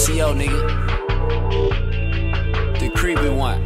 SEO, nigga. The creepy one.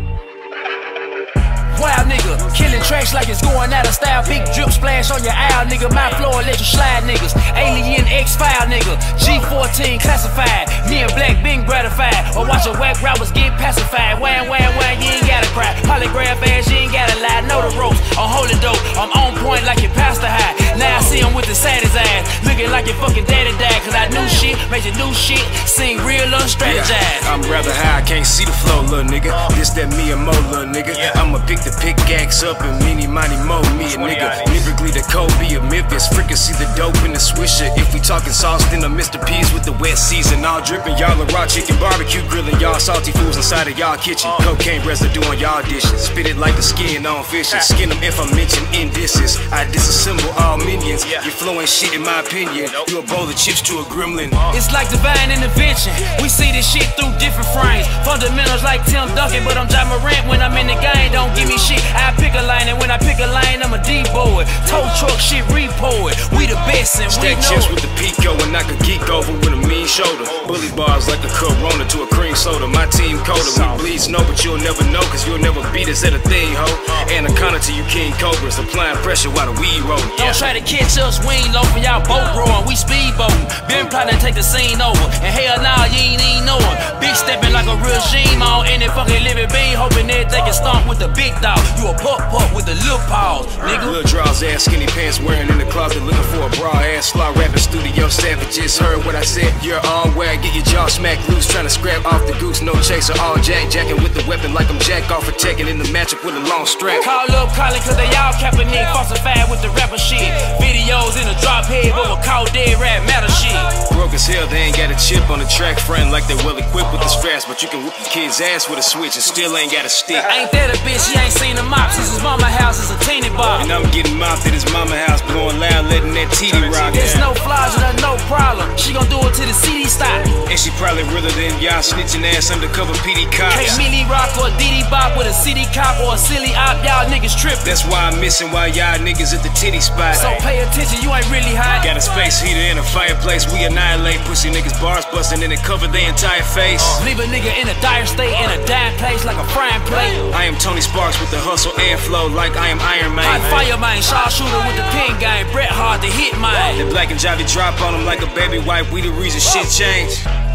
Wild nigga, killing tracks like it's going out of style. Big drip splash on your owl, nigga. My floor let you slide, niggas. Alien X-File, nigga. G14 classified. Me and Black been gratified. Or watch a whack rappers get pacified. Wham, wham, wham, you ain't gotta cry. Polygraph ass, you ain't gotta lie. Know the ropes, I'm holding dope. I'm on point like your pastor high. Now I see him with the saddest ass. Looking like your fucking daddy died. Cause I knew shit, made you new shit. Sing real unstrategized. I'm rather high, I can't see the flow, little nigga. This that me and Mo, little nigga. I'ma pick the pickaxe up and mini mighty mo, me a nigga. Lyrically the Kobe of Memphis, freaking see the dope in the swisher. If we talking sauce, then I'm Mr. P's with the wet season. All dripping, y'all a raw chicken barbecue grilling. Y'all salty fools inside of y'all kitchen. Cocaine residue on y'all dishes. Spit it like the skin on fishes. Skin them if I mention indices. I disassemble all minions. Your flow ain't shit in my opinion. You a bowl of chips to a gremlin. It's like divine intervention. We see this shit through different frames. Fundamentals like Tim Duncan, but I'm John Morant when I'm in the game. Don't give me shit. I pick a line, and when I pick a line, I'm a D-boy. Tow truck shit, repo it. We the best, and we Stack know chips it. with the Pico and knock a geek over with a mean shoulder. Bully bars like a Corona to a cream soda. My team colder. We bleed snow, but you'll never know, cause you'll never beat us at a thing, ho. Anaconda to you King Cobras, applying pressure while the weed rolling. Don't try to catch us, we ain't loafing, y'all boat rowing, we speedboating. Been plotting to take the scene over, and hell nah, you ain't even knowin'. Big stepping like a regime on any fucking living being, hoping everything can stomp with the big dog. You a pup with the lil paws, nigga. Little draws ass, skinny pants wearing in the closet, looking for a bra ass, fly rapping studio savages. Heard what I said, you're all where I get your jaw smacked loose, trying to scrap off the goose, no chaser, all jacking with the weapon like I'm Jack off attacking in the matchup with a long strap. Call up Colin cause they all Kaepernick, falsified with the rapper shit. Videos in a drop head, but we'll call dead rap matter shit. Broke as hell, they ain't got a chip on the track, friend like they well equipped with the straps, but you can whoop your kid's ass with a switch and still ain't got a stick. Ain't that a bitch, she ain't seen the mop since his mama house is a teeny bar. And I'm getting mopped at his mama house, blowing loud, letting that TD rock. There's no flaws with her, no problem. She gon' do it to the CD stop. And she probably realer than y'all snitching ass undercover PD cops. K Millie Rock or Diddy Bop with a city cop or a silly op, y'all niggas trippin'. That's why I'm missing while y'all niggas at the titty spot. So pay attention, you ain't really hot. Got a space heater in a fireplace, we annihilate pussy niggas bars busting and it cover their entire face. Leave a nigga in a dire state, in a dying place like a frying plate. I am Tony Sparks with the hustle and flow like I am Iron Man. Hot fire man, sharpshooter with the pin game, Bret Hart the hit mine. The Black and Javi drop on him like a baby wipe, we the reason shit changed.